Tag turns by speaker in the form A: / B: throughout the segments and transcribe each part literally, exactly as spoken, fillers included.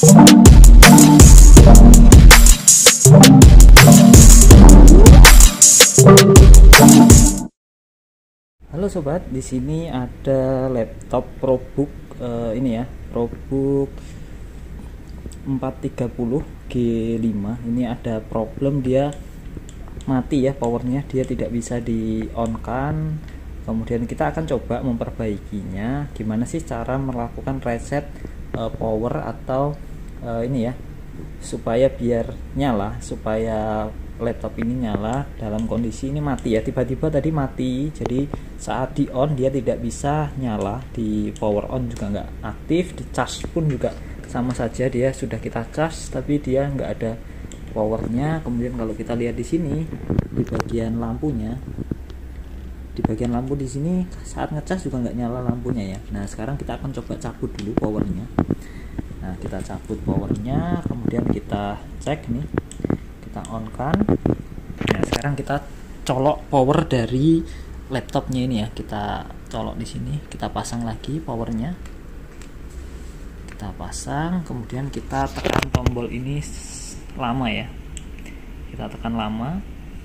A: Halo sobat, di sini ada laptop ProBook uh, ini ya, ProBook empat tiga nol G lima. Ini ada problem, dia mati ya powernya, dia tidak bisa di on kan. Kemudian kita akan coba memperbaikinya. Gimana sih cara melakukan reset uh, power atau uh, ini ya, supaya biar nyala, supaya laptop ini nyala dalam kondisi ini mati ya, tiba-tiba tadi mati. Jadi saat di on dia tidak bisa nyala, di power on juga nggak aktif, di charge pun juga sama saja, dia sudah kita charge tapi dia nggak ada powernya. Kemudian kalau kita lihat di sini di bagian lampunya, di bagian lampu di sini saat ngecas juga nggak nyala lampunya ya. Nah sekarang kita akan coba cabut dulu powernya. Nah kita cabut powernya, kemudian kita cek nih, kita on kan. Nah sekarang kita colok power dari laptopnya ini ya, kita colok di sini, kita pasang lagi powernya, kita pasang, kemudian kita tekan tombol ini lama ya, kita tekan lama,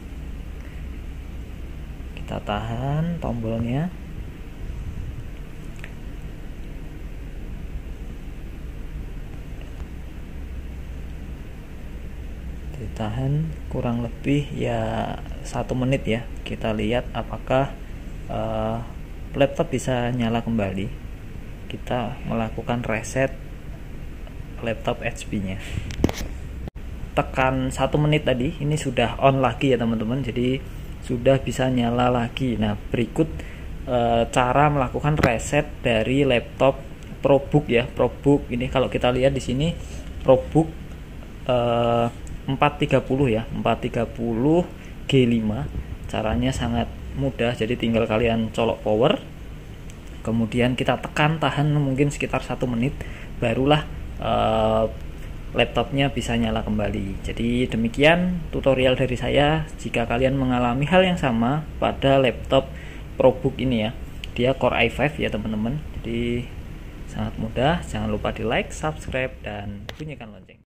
A: kita tahan tombolnya, ditahan kurang lebih ya satu menit ya. Kita lihat apakah uh, laptop bisa nyala kembali. Kita melakukan reset laptop H P nya, tekan satu menit tadi, ini sudah on lagi ya teman-teman, jadi sudah bisa nyala lagi. Nah berikut uh, cara melakukan reset dari laptop ProBook ya, ProBook ini kalau kita lihat di sini ProBook uh, empat tiga nol ya, empat tiga nol G lima. Caranya sangat mudah, jadi tinggal kalian colok power, kemudian kita tekan tahan mungkin sekitar satu menit, barulah uh, laptopnya bisa nyala kembali. Jadi demikian tutorial dari saya. Jika kalian mengalami hal yang sama pada laptop ProBook ini ya, dia Core i lima ya teman-teman, jadi sangat mudah. Jangan lupa di like, subscribe, dan bunyikan lonceng.